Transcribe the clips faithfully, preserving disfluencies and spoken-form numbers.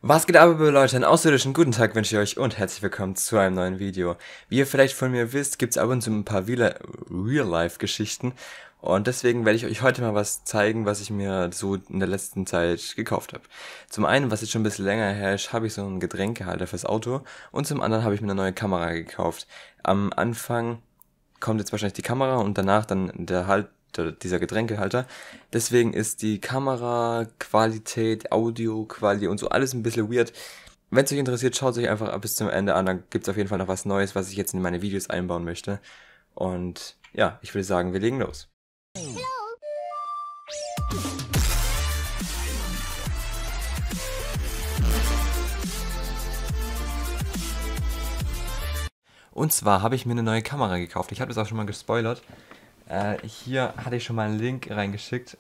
Was geht ab, liebe Leute? Einen außerirdischen guten Tag wünsche ich euch und herzlich willkommen zu einem neuen Video. Wie ihr vielleicht von mir wisst, gibt es ab und zu ein paar Real-Life-Geschichten und deswegen werde ich euch heute mal was zeigen, was ich mir so in der letzten Zeit gekauft habe. Zum einen, was jetzt schon ein bisschen länger her ist, habe ich so einen Getränkehalter fürs Auto und zum anderen habe ich mir eine neue Kamera gekauft. Am Anfang kommt jetzt wahrscheinlich die Kamera und danach dann der Halt dieser Getränkehalter. Deswegen ist die Kameraqualität, Audioqualität und so alles ein bisschen weird. Wenn es euch interessiert, schaut euch einfach bis zum Ende an. Dann gibt es auf jeden Fall noch was Neues, was ich jetzt in meine Videos einbauen möchte. Und ja, ich würde sagen, wir legen los. Und zwar habe ich mir eine neue Kamera gekauft. Ich habe das auch schon mal gespoilert. Äh, hier hatte ich schon mal einen Link reingeschickt.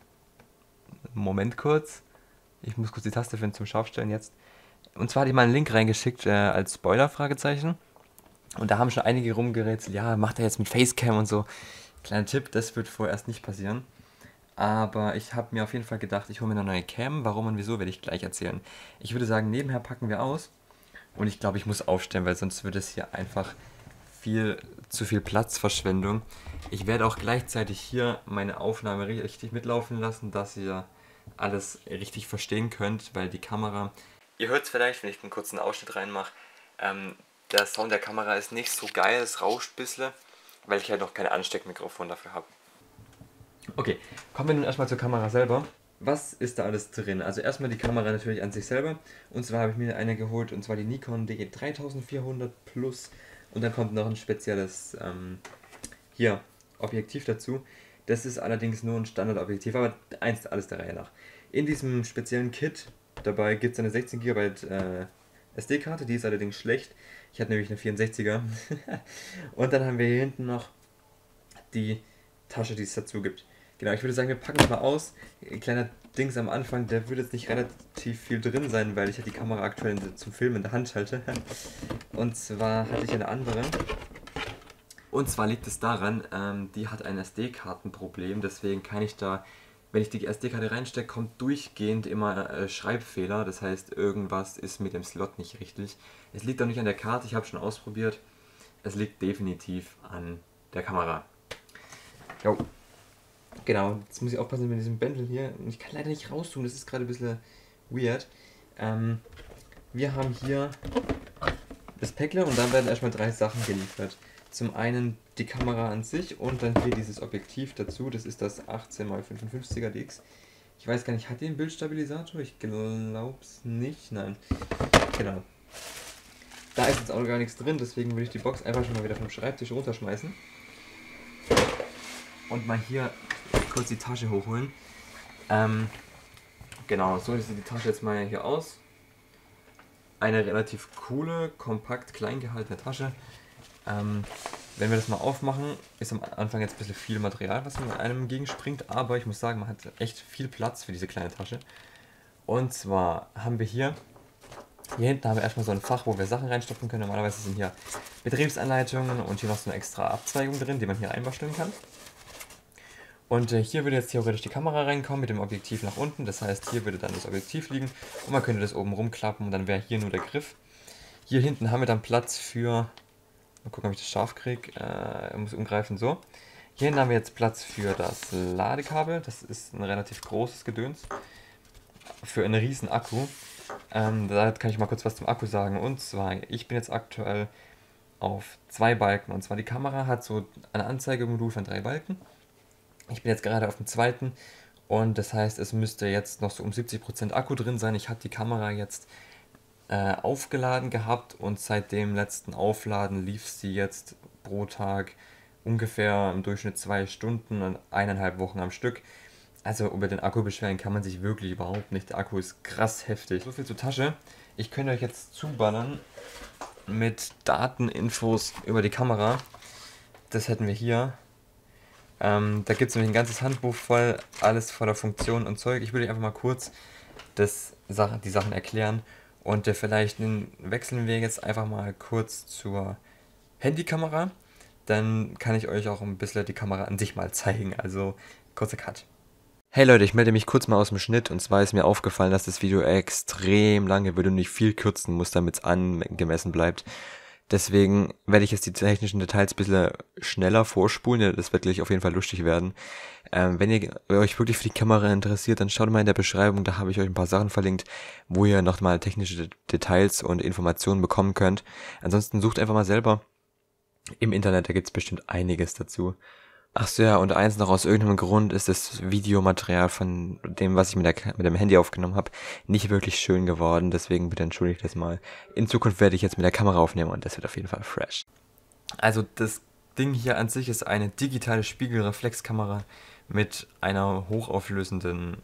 Moment kurz. Ich muss kurz die Taste finden zum Scharfstellen jetzt. Und zwar hatte ich mal einen Link reingeschickt äh, als Spoiler, Fragezeichen. Und da haben schon einige rumgerätselt, ja, macht er jetzt mit Facecam und so. Kleiner Tipp, das wird vorerst nicht passieren. Aber ich habe mir auf jeden Fall gedacht, ich hole mir eine neue Cam. Warum und wieso, werde ich gleich erzählen. Ich würde sagen, nebenher packen wir aus. Und ich glaube, ich muss aufstellen, weil sonst wird es hier einfach viel zu viel Platzverschwendung. Ich werde auch gleichzeitig hier meine Aufnahme richtig mitlaufen lassen, dass ihr alles richtig verstehen könnt, weil die Kamera... Ihr hört es vielleicht, wenn ich einen kurzen Ausschnitt reinmache. Ähm, der Sound der Kamera ist nicht so geil, es rauscht ein bisschen, weil ich halt noch kein Ansteckmikrofon dafür habe. Okay, kommen wir nun erstmal zur Kamera selber. Was ist da alles drin? Also erstmal die Kamera natürlich an sich selber. Und zwar habe ich mir eine geholt, und zwar die Nikon D E dreitausendvierhundert Plus. Und dann kommt noch ein spezielles ähm, hier Objektiv dazu. Das ist allerdings nur ein Standardobjektiv, aber eins alles der Reihe nach. In diesem speziellen Kit dabei gibt es eine sechzehn Gigabyte äh, S D-Karte, die ist allerdings schlecht. Ich hatte nämlich eine vierundsechziger. Und dann haben wir hier hinten noch die Tasche, die es dazu gibt. Genau, ich würde sagen, wir packen es mal aus. Ein kleiner Dings am Anfang, der würde jetzt nicht relativ viel drin sein, weil ich ja die Kamera aktuell zum Filmen in der Hand halte. Und zwar hatte ich eine andere. Und zwar liegt es daran, ähm, die hat ein S D-Kartenproblem, deswegen kann ich da, wenn ich die S D-Karte reinstecke, kommt durchgehend immer äh, Schreibfehler. Das heißt, irgendwas ist mit dem Slot nicht richtig. Es liegt auch nicht an der Karte, ich habe schon ausprobiert. Es liegt definitiv an der Kamera. Jo. Genau, jetzt muss ich aufpassen mit diesem Bändel hier. Ich kann leider nicht rauszoomen, das ist gerade ein bisschen weird. Ähm, wir haben hier das Päckle und dann werden erstmal drei Sachen geliefert. Zum einen die Kamera an sich und dann hier dieses Objektiv dazu. Das ist das achtzehn mal fünfundfünfziger D X. Ich weiß gar nicht, hat die einen Bildstabilisator? Ich glaube es nicht, nein. Genau. Da ist jetzt auch gar nichts drin, deswegen würde ich die Box einfach schon mal wieder vom Schreibtisch runterschmeißen. Und mal hier kurz die Tasche hochholen. Ähm, genau, so sieht die Tasche jetzt mal hier aus. Eine relativ coole, kompakt, klein gehaltene Tasche. Ähm, wenn wir das mal aufmachen, ist am Anfang jetzt ein bisschen viel Material, was mit einem entgegenspringt, aber ich muss sagen, man hat echt viel Platz für diese kleine Tasche. Und zwar haben wir hier, hier hinten haben wir erstmal so ein Fach, wo wir Sachen reinstopfen können. Normalerweise sind hier Betriebsanleitungen und hier noch so eine extra Abzweigung drin, die man hier einbasteln kann. Und äh, hier würde jetzt theoretisch die Kamera reinkommen mit dem Objektiv nach unten. Das heißt, hier würde dann das Objektiv liegen und man könnte das oben rumklappen und dann wäre hier nur der Griff. Hier hinten haben wir dann Platz für... Mal gucken, ob ich das scharf kriege. Äh, muss umgreifen, so. Hier hinten haben wir jetzt Platz für das Ladekabel. Das ist ein relativ großes Gedöns. Für einen riesen Akku. Ähm, da kann ich mal kurz was zum Akku sagen. Und zwar, ich bin jetzt aktuell auf zwei Balken. Und zwar die Kamera hat so ein Anzeigemodul von drei Balken. Ich bin jetzt gerade auf dem zweiten und das heißt, es müsste jetzt noch so um siebzig Prozent Akku drin sein. Ich habe die Kamera jetzt äh, aufgeladen gehabt und seit dem letzten Aufladen lief sie jetzt pro Tag ungefähr im Durchschnitt zwei Stunden und eineinhalb Wochen am Stück. Also über den Akku beschweren kann man sich wirklich überhaupt nicht. Der Akku ist krass heftig. So viel zur Tasche. Ich könnte euch jetzt zuballern mit Dateninfos über die Kamera. Das hätten wir hier. Ähm, da gibt es nämlich ein ganzes Handbuch voll, alles voller Funktionen und Zeug. Ich würde einfach mal kurz das, die Sachen erklären und äh, vielleicht wechseln wir jetzt einfach mal kurz zur Handykamera. Dann kann ich euch auch ein bisschen die Kamera an sich mal zeigen, also kurzer Cut. Hey Leute, ich melde mich kurz mal aus dem Schnitt, und zwar ist mir aufgefallen, dass das Video extrem lange wird und ich viel kürzen muss, damit es angemessen bleibt. Deswegen werde ich jetzt die technischen Details ein bisschen schneller vorspulen, ja, das wird gleich auf jeden Fall lustig werden. Ähm, wenn ihr euch wirklich für die Kamera interessiert, dann schaut mal in der Beschreibung, da habe ich euch ein paar Sachen verlinkt, wo ihr nochmal technische Details und Informationen bekommen könnt. Ansonsten sucht einfach mal selber im Internet, da gibt es bestimmt einiges dazu. Ach so, ja, und eins noch, aus irgendeinem Grund ist das Videomaterial von dem, was ich mit, der, mit dem Handy aufgenommen habe, nicht wirklich schön geworden, deswegen bitte entschuldigt das mal. In Zukunft werde ich jetzt mit der Kamera aufnehmen und das wird auf jeden Fall fresh. Also das Ding hier an sich ist eine digitale Spiegelreflexkamera mit einer hochauflösenden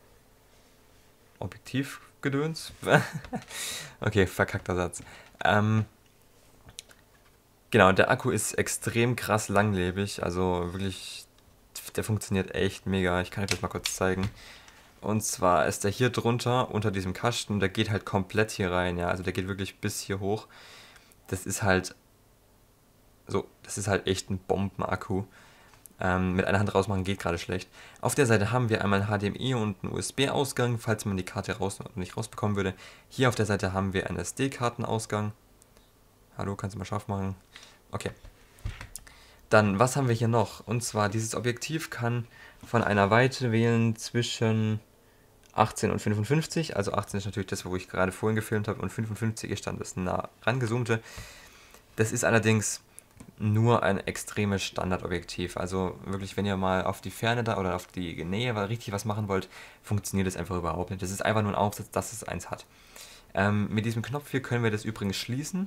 Objektivgedöns. Okay, verkackter Satz. Ähm, Genau, der Akku ist extrem krass langlebig, also wirklich, der funktioniert echt mega. Ich kann euch das mal kurz zeigen. Und zwar ist der hier drunter, unter diesem Kasten, der geht halt komplett hier rein, ja, also der geht wirklich bis hier hoch. Das ist halt, so, das ist halt echt ein Bombenakku. Ähm, mit einer Hand rausmachen geht gerade schlecht. Auf der Seite haben wir einmal ein H D M I und einen U S B-Ausgang, falls man die Karte raus nicht rausbekommen würde. Hier auf der Seite haben wir einen S D-Kartenausgang. Hallo, kannst du mal scharf machen? Okay. Dann, was haben wir hier noch? Und zwar, dieses Objektiv kann von einer Weite wählen zwischen achtzehn und fünfundfünfzig. Also achtzehn ist natürlich das, wo ich gerade vorhin gefilmt habe, und fünfundfünfzig ist dann das nah rangezoomte. Das ist allerdings nur ein extremes Standardobjektiv. Also wirklich, wenn ihr mal auf die Ferne da oder auf die Nähe richtig was machen wollt, funktioniert das einfach überhaupt nicht. Das ist einfach nur ein Aufsatz, dass es eins hat. Ähm, mit diesem Knopf hier können wir das übrigens schließen.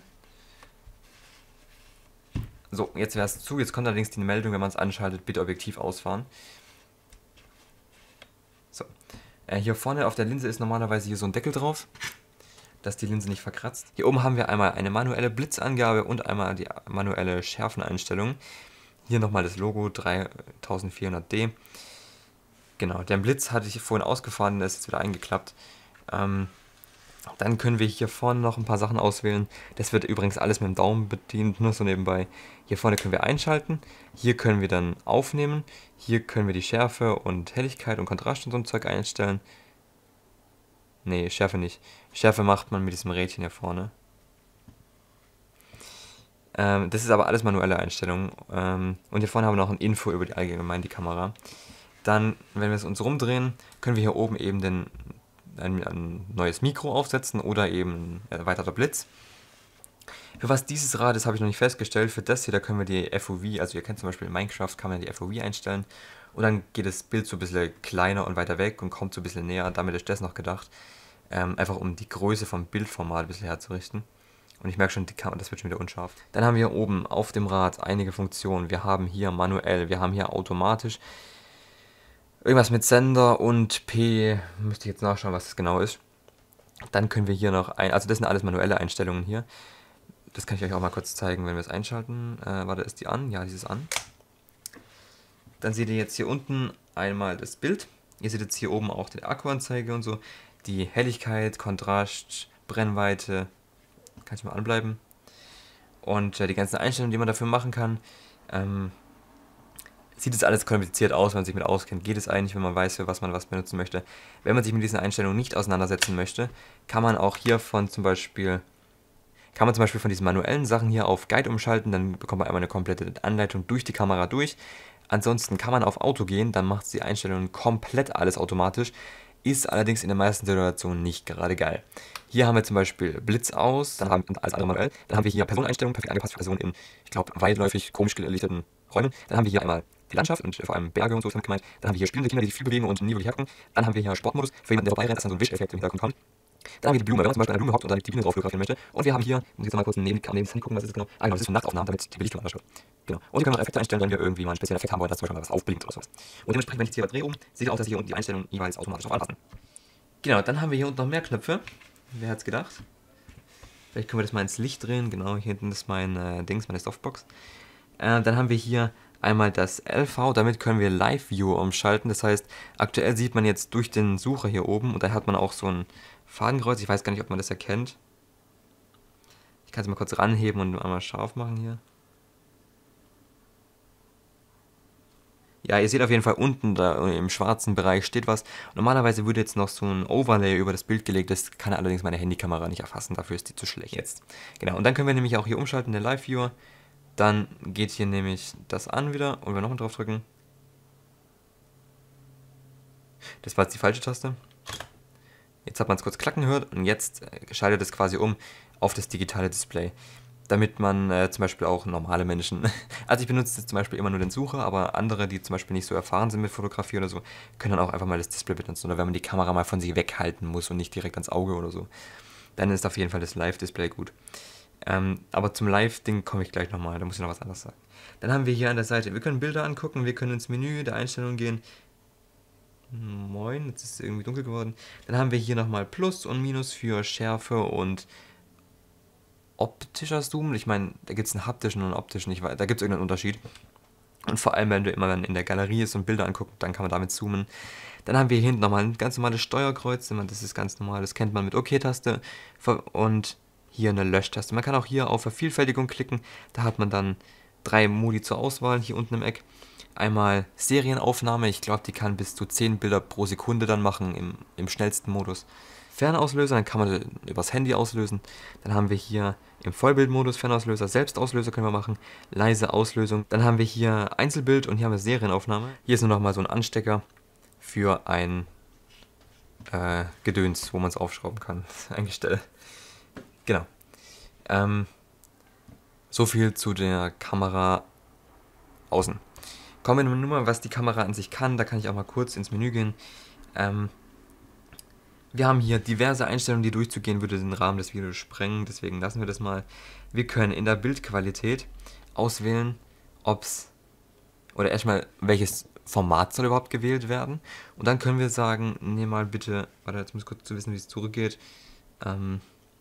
So, jetzt wäre es zu. Jetzt kommt allerdings die Meldung, wenn man es anschaltet, bitte Objektiv ausfahren. So. Äh, hier vorne auf der Linse ist normalerweise hier so ein Deckel drauf, dass die Linse nicht verkratzt. Hier oben haben wir einmal eine manuelle Blitzangabe und einmal die manuelle Schärfeneinstellung. Hier nochmal das Logo dreitausendvierhundert D. Genau, der Blitz hatte ich vorhin ausgefahren, der ist jetzt wieder eingeklappt. Ähm, Dann können wir hier vorne noch ein paar Sachen auswählen. Das wird übrigens alles mit dem Daumen bedient, nur so nebenbei. Hier vorne können wir einschalten. Hier können wir dann aufnehmen. Hier können wir die Schärfe und Helligkeit und Kontrast und so ein Zeug einstellen. Nee, Schärfe nicht. Schärfe macht man mit diesem Rädchen hier vorne. Ähm, das ist aber alles manuelle Einstellungen. Ähm, und hier vorne haben wir noch ein Info über die allgemein die Kamera. Dann, wenn wir es uns rumdrehen, können wir hier oben eben den Ein, ein neues Mikro aufsetzen oder eben ein erweiterter Blitz. Für was dieses Rad ist, habe ich noch nicht festgestellt. Für das hier, da können wir die F O V, also ihr kennt zum Beispiel in Minecraft, kann man die F O V einstellen. Und dann geht das Bild so ein bisschen kleiner und weiter weg und kommt so ein bisschen näher. Damit ist das noch gedacht. Ähm, einfach um die Größe vom Bildformat ein bisschen herzurichten. Und ich merke schon, die Kamera, das wird schon wieder unscharf. Dann haben wir hier oben auf dem Rad einige Funktionen. Wir haben hier manuell, wir haben hier automatisch. Irgendwas mit Sender und P, müsste ich jetzt nachschauen, was das genau ist. Dann können wir hier noch ein, also das sind alles manuelle Einstellungen hier. Das kann ich euch auch mal kurz zeigen, wenn wir es einschalten. Äh, warte, ist die an? Ja, die ist an. Dann seht ihr jetzt hier unten einmal das Bild. Ihr seht jetzt hier oben auch die Akkuanzeige und so. Die Helligkeit, Kontrast, Brennweite. Kann ich mal anbleiben. Und äh, die ganzen Einstellungen, die man dafür machen kann. Ähm, Sieht es alles kompliziert aus, wenn man sich mit auskennt? Geht es eigentlich, wenn man weiß, für was man was benutzen möchte? Wenn man sich mit diesen Einstellungen nicht auseinandersetzen möchte, kann man auch hiervon zum Beispiel, kann man zum Beispiel von diesen manuellen Sachen hier auf Guide umschalten, dann bekommt man einmal eine komplette Anleitung durch die Kamera durch. Ansonsten kann man auf Auto gehen, dann macht die Einstellungen komplett alles automatisch, ist allerdings in den meisten Situationen nicht gerade geil. Hier haben wir zum Beispiel Blitz aus, dann haben wir alles andere manuell, dann haben wir hier Personeneinstellungen, perfekt angepasst für Personen in, ich glaube, weitläufig, komisch gelichteten Räumen. Dann haben wir hier einmal die Landschaft und vor allem Berge und so ist damit gemeint. Dann haben wir hier spielende Kinder, die sich viel bewegen und nie wirklich hacken. Dann haben wir hier Sportmodus, für jemanden, der vorbeirennt, dass dann so ein Wischeffekt im Hintergrund kommt. Dann haben wir die Blume, wenn man zum Beispiel an einer Blume hockt und dann die Biene drauf fotografieren möchte. Und wir haben hier, muss ich jetzt mal kurz neben, neben das Handy gucken, was ist das genau? Ah, genau, das ist für Nachtaufnahmen, damit die Belichtung anders wird. Genau. Und wir können noch Effekte einstellen, wenn wir irgendwie mal einen speziellen Effekt haben wollen, dass zum Beispiel mal was aufblinkt oder sowas. Und dementsprechend, wenn ich jetzt hier drehe um, seht ihr auch, dass hier unten die Einstellungen jeweils automatisch drauf anpassen. Genau, dann haben wir hier unten noch mehr Knöpfe. Wer hat's gedacht? Vielleicht können wir das mal ins Licht drehen. Genau, hier hinten ist mein äh, Dings, meine Softbox. Äh, dann haben wir hier einmal das L V, damit können wir Live View umschalten. Das heißt, aktuell sieht man jetzt durch den Sucher hier oben und da hat man auch so ein Fadenkreuz. Ich weiß gar nicht, ob man das erkennt. Ich kann es mal kurz ranheben und einmal scharf machen hier. Ja, ihr seht auf jeden Fall unten da im schwarzen Bereich steht was. Normalerweise würde jetzt noch so ein Overlay über das Bild gelegt, das kann allerdings meine Handykamera nicht erfassen, dafür ist die zu schlecht jetzt. Genau, und dann können wir nämlich auch hier umschalten, der Live-Viewer. Dann geht hier nämlich das an wieder und wir nochmal drauf drücken. Das war jetzt die falsche Taste. Jetzt hat man es kurz klacken gehört und jetzt schaltet es quasi um auf das digitale Display. Damit man äh, zum Beispiel auch normale Menschen, also ich benutze jetzt zum Beispiel immer nur den Sucher, aber andere, die zum Beispiel nicht so erfahren sind mit Fotografie oder so, können dann auch einfach mal das Display benutzen. Oder wenn man die Kamera mal von sich weghalten muss und nicht direkt ans Auge oder so, dann ist auf jeden Fall das Live-Display gut. Ähm, aber zum Live-Ding komme ich gleich nochmal, da muss ich noch was anderes sagen. Dann haben wir hier an der Seite, wir können Bilder angucken, wir können ins Menü der Einstellungen gehen. Moin, jetzt ist es irgendwie dunkel geworden. Dann haben wir hier nochmal Plus und Minus für Schärfe und optischer Zoom. Ich meine, da gibt es einen haptischen und einen optischen, ich weiß, da gibt es irgendeinen Unterschied. Und vor allem, wenn du immer in der Galerie ist und Bilder anguckst, dann kann man damit zoomen. Dann haben wir hier hinten nochmal ein ganz normales Steuerkreuz, das ist ganz normal, das kennt man mit OK-Taste. Und hier eine Löschtaste. Man kann auch hier auf Vervielfältigung klicken, da hat man dann drei Modi zur Auswahl, hier unten im Eck. Einmal Serienaufnahme, ich glaube, die kann bis zu zehn Bilder pro Sekunde dann machen im, im schnellsten Modus. Fernauslöser, dann kann man übers Handy auslösen. Dann haben wir hier im Vollbildmodus Fernauslöser, Selbstauslöser können wir machen, leise Auslösung. Dann haben wir hier Einzelbild und hier haben wir Serienaufnahme. Hier ist nur noch mal so ein Anstecker für ein äh, Gedöns, wo man es aufschrauben kann, ein Gestell. Genau. Ähm, so viel zu der Kamera außen. Kommen wir nun mal, was die Kamera an sich kann. Da kann ich auch mal kurz ins Menü gehen. Ähm, wir haben hier diverse Einstellungen, die durchzugehen würde den Rahmen des Videos sprengen. Deswegen lassen wir das mal. Wir können in der Bildqualität auswählen, ob es, oder erstmal, welches Format soll überhaupt gewählt werden. Und dann können wir sagen, nee mal bitte, warte, jetzt muss ich kurz zu wissen, wie es zurückgeht. Ähm,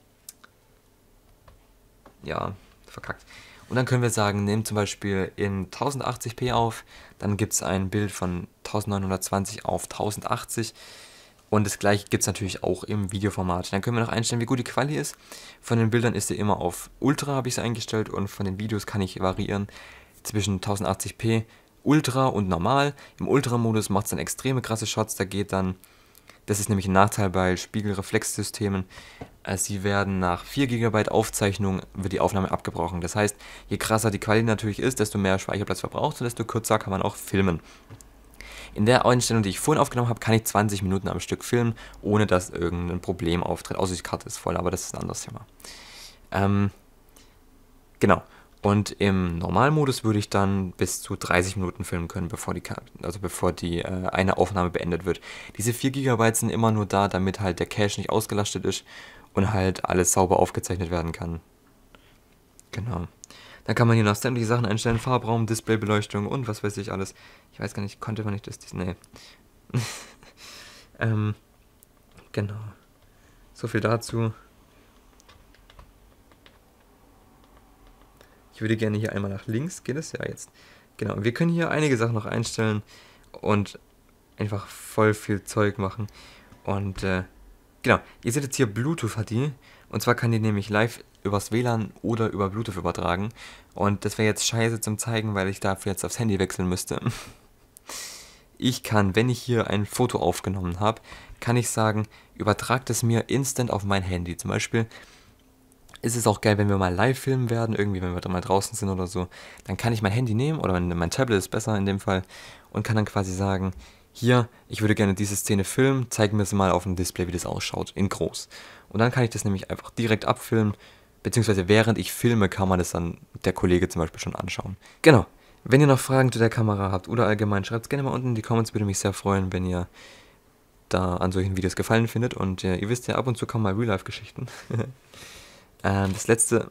ja, verkackt. Und dann können wir sagen, nehmen zum Beispiel in tausendachtzig p auf, dann gibt es ein Bild von neunzehnhundertzwanzig auf tausendachtzig und das gleiche gibt es natürlich auch im Videoformat. Dann können wir noch einstellen, wie gut die Quali ist. Von den Bildern ist sie immer auf Ultra, habe ich es eingestellt, und von den Videos kann ich variieren zwischen tausendachtzig p, Ultra und Normal. Im Ultra-Modus macht es dann extreme krasse Shots, da geht dann, das ist nämlich ein Nachteil bei Spiegelreflexsystemen, sie werden nach vier Gigabyte Aufzeichnung, wird die Aufnahme abgebrochen. Das heißt, je krasser die Qualität natürlich ist, desto mehr Speicherplatz verbraucht und desto kürzer kann man auch filmen. In der Einstellung, die ich vorhin aufgenommen habe, kann ich zwanzig Minuten am Stück filmen, ohne dass irgendein Problem auftritt. Außer die Karte ist voll, aber das ist ein anderes Thema. Ähm, genau. Und im Normalmodus würde ich dann bis zu dreißig Minuten filmen können, bevor die, also bevor die äh, eine Aufnahme beendet wird. Diese vier Gigabyte sind immer nur da, damit halt der Cache nicht ausgelastet ist und halt alles sauber aufgezeichnet werden kann. Genau. Dann kann man hier noch sämtliche Sachen einstellen, Farbraum, Displaybeleuchtung und was weiß ich alles. Ich weiß gar nicht, konnte man nicht das, das nee. ähm, genau. So viel dazu. Ich würde gerne hier einmal nach links, geht es ja jetzt. Genau, wir können hier einige Sachen noch einstellen und einfach voll viel Zeug machen. Und äh, genau, ihr seht jetzt hier Bluetooth hat die. Und zwar kann die nämlich live übers W L A N oder über Bluetooth übertragen. Und das wäre jetzt scheiße zum Zeigen, weil ich dafür jetzt aufs Handy wechseln müsste. Ich kann, wenn ich hier ein Foto aufgenommen habe, kann ich sagen, übertragt es mir instant auf mein Handy. Zum Beispiel ist es auch geil, wenn wir mal live filmen werden, irgendwie, wenn wir da mal draußen sind oder so, dann kann ich mein Handy nehmen, oder mein Tablet ist besser in dem Fall, und kann dann quasi sagen, hier, ich würde gerne diese Szene filmen, zeig mir es mal auf dem Display, wie das ausschaut, in groß. Und dann kann ich das nämlich einfach direkt abfilmen, beziehungsweise während ich filme, kann man das dann der Kollege zum Beispiel schon anschauen. Genau, wenn ihr noch Fragen zu der Kamera habt oder allgemein, schreibt es gerne mal unten in die Comments, würde mich sehr freuen, wenn ihr da an solchen Videos gefallen findet. Und äh, ihr wisst ja, ab und zu kommen mal Real-Life-Geschichten. ähm, das letzte...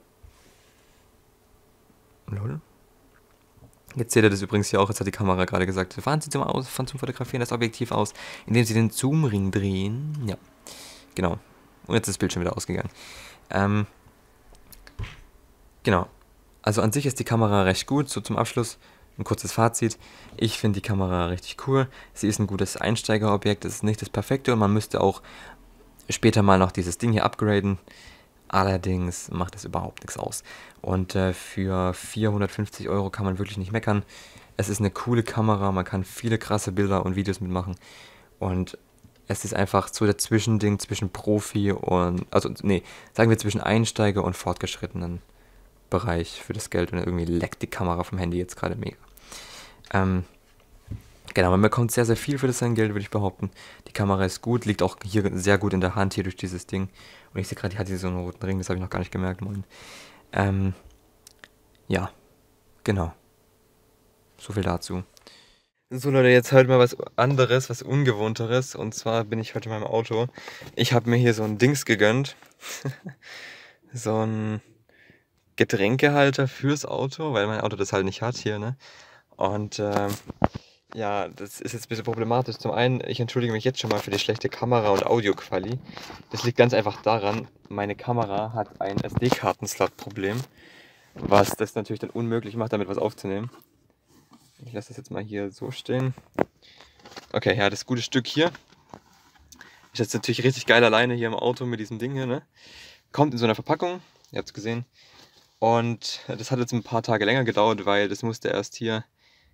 Lol. Jetzt seht ihr das übrigens hier auch, jetzt hat die Kamera gerade gesagt, fahren Sie zum, aus, fahren zum Fotografieren das Objektiv aus, indem Sie den Zoom-Ring drehen. Ja, genau. Und jetzt ist das Bild schon wieder ausgegangen. Ähm, genau. Also an sich ist die Kamera recht gut. So zum Abschluss ein kurzes Fazit. Ich finde die Kamera richtig cool. Sie ist ein gutes Einsteigerobjekt. Es ist nicht das Perfekte und man müsste auch später mal noch dieses Ding hier upgraden. Allerdings macht es überhaupt nichts aus. Und äh, für vierhundertfünfzig Euro kann man wirklich nicht meckern. Es ist eine coole Kamera, man kann viele krasse Bilder und Videos mitmachen. Und es ist einfach so der Zwischending zwischen Profi und, also nee, sagen wir zwischen Einsteiger und fortgeschrittenen Bereich für das Geld. Und irgendwie leckt die Kamera vom Handy jetzt gerade mega. Ähm, genau, man bekommt sehr, sehr viel für das sein Geld, würde ich behaupten. Die Kamera ist gut, liegt auch hier sehr gut in der Hand, hier durch dieses Ding. Und ich sehe gerade, die hat hier so einen roten Ring, das habe ich noch gar nicht gemerkt. Moin. Ähm, ja, genau. So viel dazu. So Leute, jetzt halt mal was anderes, was Ungewohnteres. Und zwar bin ich heute in meinem Auto. Ich habe mir hier so ein Dings gegönnt. So ein Getränkehalter fürs Auto, weil mein Auto das halt nicht hat hier, ne? Und ähm, ja, das ist jetzt ein bisschen problematisch. Zum einen, ich entschuldige mich jetzt schon mal für die schlechte Kamera- und Audioquali. Das liegt ganz einfach daran, meine Kamera hat ein S D-Karten-Slot-Problem, was das natürlich dann unmöglich macht, damit was aufzunehmen. Ich lasse das jetzt mal hier so stehen. Okay, ja, das gute Stück hier ist jetzt natürlich richtig geil alleine hier im Auto mit diesem Ding hier, ne? Kommt in so einer Verpackung, ihr habt es gesehen. Und das hat jetzt ein paar Tage länger gedauert, weil das musste erst hier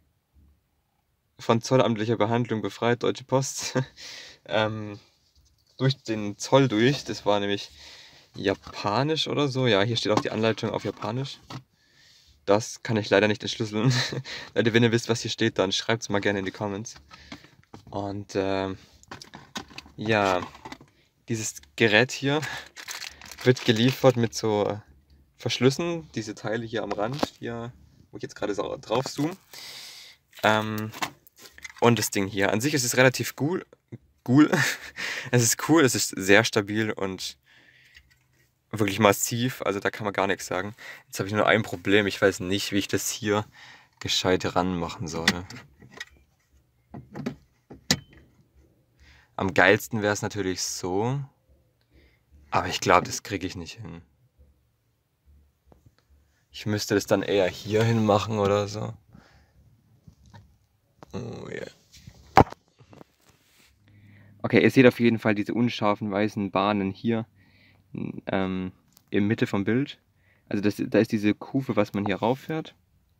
von zollamtlicher Behandlung befreit, Deutsche Post, ähm, durch den Zoll durch. Das war nämlich japanisch oder so. Ja, hier steht auch die Anleitung auf Japanisch. Das kann ich leider nicht entschlüsseln. Leute, wenn ihr wisst, was hier steht, dann schreibt es mal gerne in die Comments. Und ähm, ja, dieses Gerät hier wird geliefert mit so Verschlüssen, diese Teile hier am Rand, hier, wo ich jetzt gerade so drauf zoome. Ähm, und das Ding hier. An sich ist es relativ cool. cool. Es ist cool, es ist sehr stabil und wirklich massiv, also da kann man gar nichts sagen. Jetzt habe ich nur ein Problem, ich weiß nicht, wie ich das hier gescheit ranmachen soll. Am geilsten wäre es natürlich so, aber ich glaube, das kriege ich nicht hin. Ich müsste das dann eher hier hin machen oder so. Oh yeah. Okay, ihr seht auf jeden Fall diese unscharfen weißen Bahnen hier ähm, in Mitte vom Bild. Also das, da ist diese Kufe, was man hier rauffährt.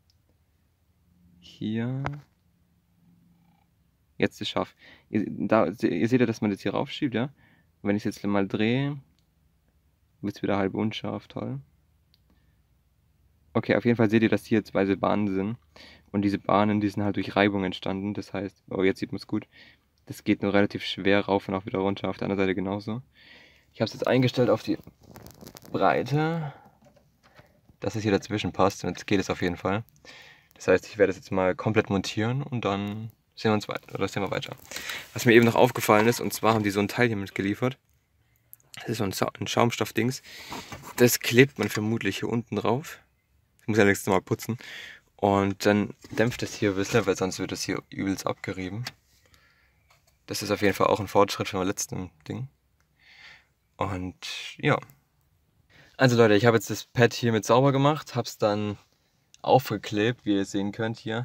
Hier. Jetzt ist scharf. Ihr, da, ihr seht ja, dass man das hier raufschiebt, ja? Und wenn ich es jetzt mal drehe, wird es wieder halb unscharf, toll. Okay, auf jeden Fall seht ihr, dass hier zwei Bahnen sind. Und diese Bahnen, die sind halt durch Reibung entstanden. Das heißt, oh, jetzt sieht man es gut. Das geht nur relativ schwer rauf und auch wieder runter. Auf der anderen Seite genauso. Ich habe es jetzt eingestellt auf die Breite, dass es hier dazwischen passt. Und jetzt geht es auf jeden Fall. Das heißt, ich werde es jetzt mal komplett montieren und dann sehen wir uns weiter. Oder sehen wir weiter. Was mir eben noch aufgefallen ist, und zwar haben die so ein Teil hier mitgeliefert. Das ist so ein, ein Schaumstoffdings. Das klebt man vermutlich hier unten drauf. Ich muss ja nächstes Mal putzen. Und dann dämpft es hier ein bisschen, weil sonst wird es hier übelst abgerieben. Das ist auf jeden Fall auch ein Fortschritt vom letzten Ding. Und ja. Also Leute, ich habe jetzt das Pad hier mit sauber gemacht, habe es dann aufgeklebt, wie ihr sehen könnt hier.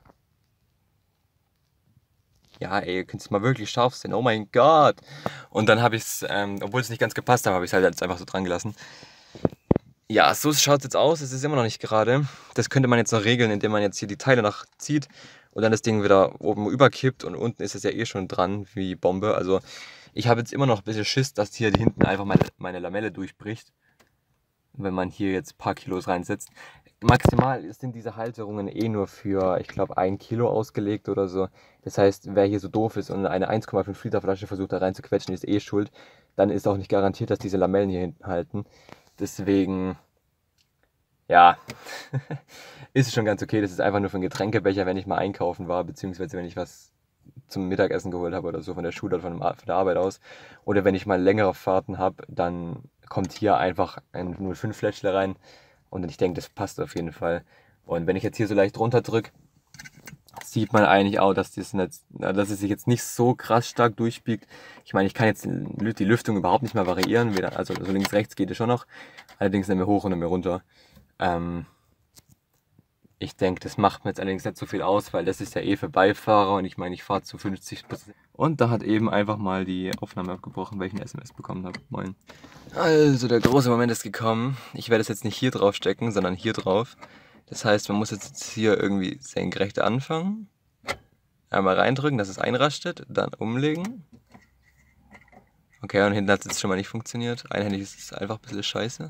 Ja, ey, ihr könnt es mal wirklich scharf sehen. Oh mein Gott! Und dann habe ich es, ähm, obwohl es nicht ganz gepasst hat, habe ich es halt jetzt einfach so dran gelassen. Ja, so schaut es jetzt aus. Es ist immer noch nicht gerade. Das könnte man jetzt noch regeln, indem man jetzt hier die Teile nachzieht und dann das Ding wieder oben überkippt und unten ist es ja eh schon dran wie Bombe. Also ich habe jetzt immer noch ein bisschen Schiss, dass hier hinten einfach meine, meine Lamelle durchbricht, wenn man hier jetzt ein paar Kilos reinsetzt. Maximal sind diese Halterungen eh nur für, ich glaube, ein Kilo ausgelegt oder so. Das heißt, wer hier so doof ist und eine eins Komma fünf Liter Flasche versucht da rein zu quetschen, ist eh schuld. Dann ist auch nicht garantiert, dass diese Lamellen hier hinten halten. Deswegen, ja, ist es schon ganz okay. Das ist einfach nur für einen Getränkebecher, wenn ich mal einkaufen war, beziehungsweise wenn ich was zum Mittagessen geholt habe oder so von der Schule oder von der Arbeit aus. Oder wenn ich mal längere Fahrten habe, dann kommt hier einfach ein null Komma fünf Fläschle rein. Und ich denke, das passt auf jeden Fall. Und wenn ich jetzt hier so leicht runter drücke, sieht man eigentlich auch, dass, das nicht, dass es sich jetzt nicht so krass stark durchbiegt. Ich meine, ich kann jetzt die Lüftung überhaupt nicht mehr variieren. Also so links, rechts geht es schon noch. Allerdings nicht mehr hoch und nicht mehr runter. Ähm, ich denke, das macht mir jetzt allerdings nicht so viel aus, weil das ist ja eh für Beifahrer und ich meine, ich fahre zu fünfzig Prozent. Und da hat eben einfach mal die Aufnahme abgebrochen, weil ich eine S M S bekommen habe. Moin. Also der große Moment ist gekommen. Ich werde es jetzt nicht hier drauf stecken, sondern hier drauf. Das heißt, man muss jetzt hier irgendwie senkrecht anfangen. Einmal reindrücken, dass es einrastet, dann umlegen. Okay, und hinten hat es jetzt schon mal nicht funktioniert. Einhändig ist es einfach ein bisschen scheiße.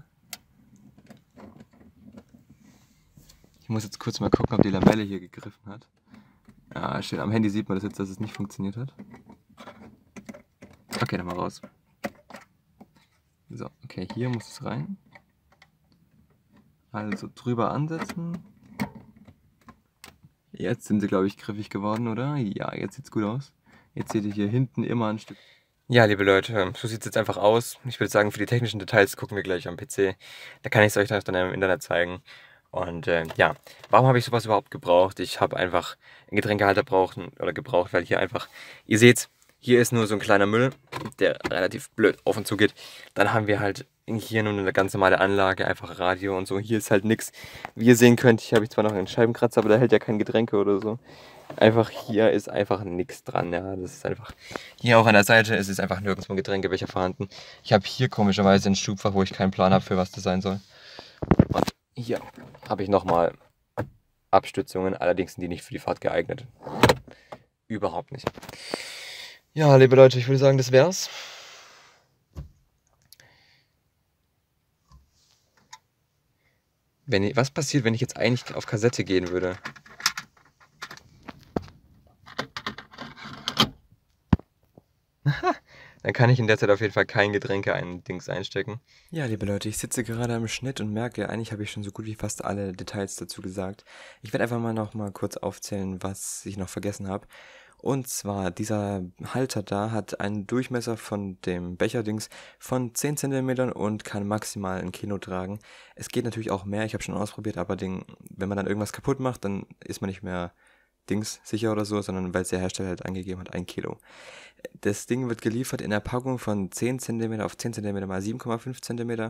Ich muss jetzt kurz mal gucken, ob die Lamelle hier gegriffen hat. Ja, schön. Am Handy sieht man das jetzt, dass es nicht funktioniert hat. Okay, dann mal raus. So, okay, hier muss es rein. Also drüber ansetzen. Jetzt sind sie, glaube ich, griffig geworden, oder? Ja, jetzt sieht's gut aus. Jetzt seht ihr hier hinten immer ein Stück. Ja, liebe Leute, so sieht es jetzt einfach aus. Ich würde sagen, für die technischen Details gucken wir gleich am P C. Da kann ich es euch dann im Internet zeigen. Und äh, ja, warum habe ich sowas überhaupt gebraucht? Ich habe einfach einen Getränkehalter brauchen oder gebraucht, weil hier einfach, ihr seht, hier ist nur so ein kleiner Müll, der relativ blöd auf und zu geht. Dann haben wir halt hier nur eine ganz normale Anlage, einfach Radio und so. Hier ist halt nichts. Wie ihr sehen könnt, hier habe ich zwar noch einen Scheibenkratzer, aber da hält ja kein Getränke oder so. Einfach hier ist einfach nichts dran, ja, das ist einfach, hier auch an der Seite ist es einfach nirgendwo ein Getränkebecher vorhanden. Ich habe hier komischerweise ein Schubfach, wo ich keinen Plan habe, für was das sein soll. Und hier habe ich nochmal Abstützungen, allerdings sind die nicht für die Fahrt geeignet. Überhaupt nicht. Ja, liebe Leute, ich würde sagen, das wär's. Wenn ich, was passiert, wenn ich jetzt eigentlich auf Kassette gehen würde? Dann kann ich in der Zeit auf jeden Fall kein Getränke ein Dings einstecken. Ja, liebe Leute, ich sitze gerade am Schnitt und merke, eigentlich habe ich schon so gut wie fast alle Details dazu gesagt. Ich werde einfach mal noch mal kurz aufzählen, was ich noch vergessen habe. Und zwar, dieser Halter da hat einen Durchmesser von dem Becherdings von zehn Zentimeter und kann maximal ein Kilo tragen. Es geht natürlich auch mehr, ich habe schon ausprobiert, aber den, wenn man dann irgendwas kaputt macht, dann ist man nicht mehr Dings sicher oder so, sondern weil es der Hersteller halt angegeben hat, ein Kilo. Das Ding wird geliefert in der Packung von zehn Zentimeter auf zehn Zentimeter mal sieben Komma fünf Zentimeter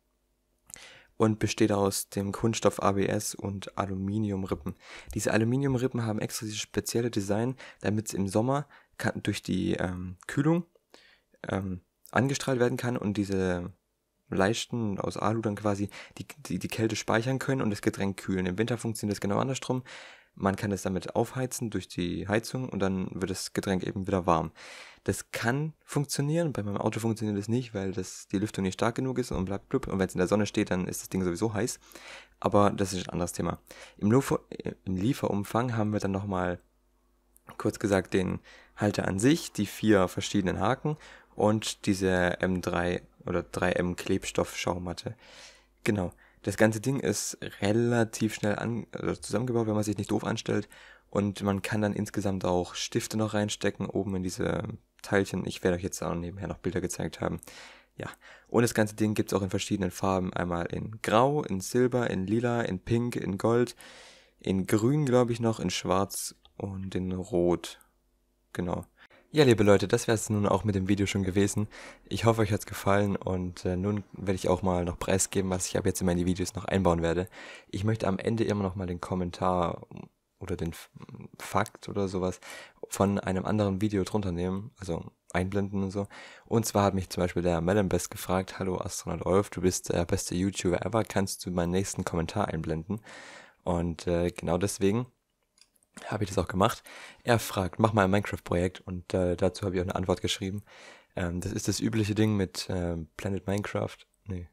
und besteht aus dem Kunststoff A B S und Aluminiumrippen. Diese Aluminiumrippen haben extra dieses spezielle Design, damit es im Sommer kann, durch die ähm, Kühlung ähm, angestrahlt werden kann und diese leichten aus Alu dann quasi die, die, die Kälte speichern können und das Getränk kühlen. Im Winter funktioniert das genau andersrum. Man kann es damit aufheizen durch die Heizung und dann wird das Getränk eben wieder warm. Das kann funktionieren, bei meinem Auto funktioniert das nicht, weil das, die Lüftung nicht stark genug ist und bleibt blub. Und wenn es in der Sonne steht, dann ist das Ding sowieso heiß. Aber das ist ein anderes Thema. Im, Liefer im Lieferumfang haben wir dann nochmal, kurz gesagt, den Halter an sich, die vier verschiedenen Haken und diese M drei oder drei M Klebstoff-Schaumatte. Genau. Das ganze Ding ist relativ schnell an, also zusammengebaut, wenn man sich nicht doof anstellt. Und man kann dann insgesamt auch Stifte noch reinstecken, oben in diese Teilchen. Ich werde euch jetzt auch nebenher noch Bilder gezeigt haben. Ja, und das ganze Ding gibt es auch in verschiedenen Farben. Einmal in Grau, in Silber, in Lila, in Pink, in Gold, in Grün, glaube ich noch, in Schwarz und in Rot. Genau. Ja, liebe Leute, das wäre es nun auch mit dem Video schon gewesen. Ich hoffe, euch hat es gefallen und äh, nun werde ich auch mal noch preisgeben, was ich ab jetzt in meine Videos noch einbauen werde. Ich möchte am Ende immer noch mal den Kommentar oder den F Fakt oder sowas von einem anderen Video drunter nehmen, also einblenden und so. Und zwar hat mich zum Beispiel der Melonbest gefragt: Hallo Astronaut Olf, du bist der beste YouTuber ever, kannst du meinen nächsten Kommentar einblenden? Und äh, genau deswegen habe ich das auch gemacht. Er fragt, mach mal ein Minecraft-Projekt und äh, dazu habe ich auch eine Antwort geschrieben. Ähm, das ist das übliche Ding mit äh, Planet Minecraft. Nee.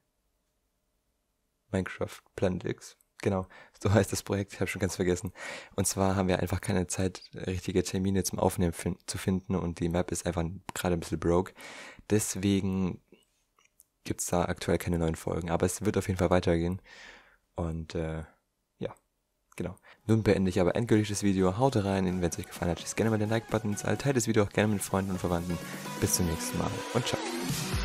Minecraft Planet X. Genau, so heißt das Projekt, ich habe schon ganz vergessen. Und zwar haben wir einfach keine Zeit, richtige Termine zum Aufnehmen fin zu finden und die Map ist einfach gerade ein bisschen broke. Deswegen gibt es da aktuell keine neuen Folgen, aber es wird auf jeden Fall weitergehen. Und äh, ja, genau. Nun beende ich aber endgültig das Video. Haut rein, wenn es euch gefallen hat. Schießt gerne mal den Like-Button ins All. Teilt das Video auch gerne mit Freunden und Verwandten. Bis zum nächsten Mal und ciao.